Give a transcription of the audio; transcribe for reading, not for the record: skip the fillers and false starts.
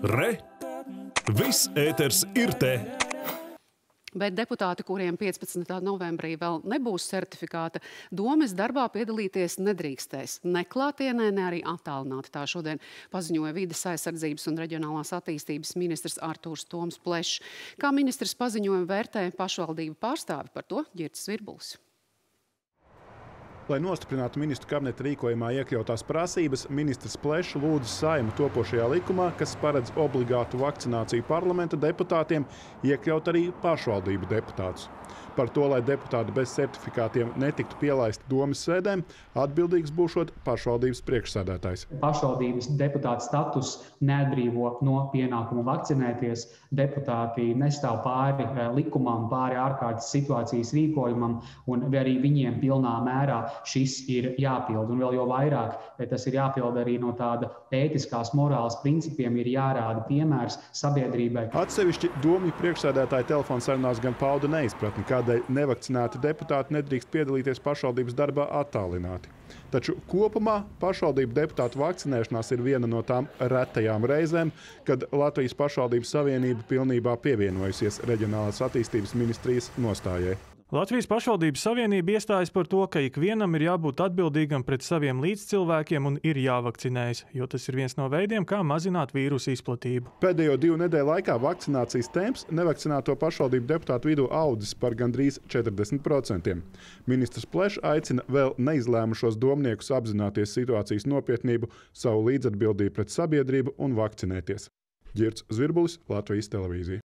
Re! Viss ēters ir te! Bet deputāti, kuriem 15. novembrī vēl nebūs certifikāta, Domes darbā piedalīties nedrīkstēs. Ne klātienē, ne arī attālināti. Tā šodien paziņoja Vides aizsardzības un reģionālās attīstības ministrs Artūrs Toms Plešs. Kā ministrs paziņojumu vērtē pašvaldību pārstāvi, par to Ģirds Virbulis. Lai nostiprinātu ministru kabineta rīkojumā iekļautās prasības, ministrs Plešs lūdza Saeimu topošajā likumā, kas paredz obligātu vakcināciju parlamenta deputātiem, iekļaut arī pašvaldību deputātus. Par to, lai deputāti bez certifikātiem netiktu pielaisti Domes sēdēm, atbildīgs būšot pašvaldības priekšsēdētājs. Pašvaldības deputāta status neatbrīvo no pienākuma vakcinēties. Deputāti nestāv pāri likumam, pāri ārkārtas situācijas rīkojumam, un arī viņiem pilnā mērā šis ir jāpild. Un vēl jo vairāk, tas ir jāpild arī no tāda ētiskās morāles principiem, ir jārāda piemērs sabiedrībai. Atsevišķi Domju priekšsēdētāja telefonsarunās gan pauda neizpratni, kādēļ nevakcinēti deputāti nedrīkst piedalīties pašvaldības darbā attālināti. Taču kopumā pašvaldību deputātu vakcinēšanās ir viena no tām retajām reizēm, kad Latvijas pašvaldības savienība pilnībā pievienojusies Reģionālās attīstības ministrijas nostājai. Latvijas pašvaldības savienība iestājas par to, ka ikvienam ir jābūt atbildīgam pret saviem līdzcilvēkiem un ir jāvakcinējas, jo tas ir viens no veidiem, kā mazināt vīrusu izplatību. Pēdējo 2 nedēļu laikā vakcinācijas temps nevakcināto pašvaldību deputātu vidū audzis par gandrīz 40%. Ministrs Plešs aicina vēl neizlēmušos domniekus apzināties situācijas nopietnību, savu līdzatbildību pret sabiedrību un vakcinēties. Ģirds Virbulis, Latvijas televīzija.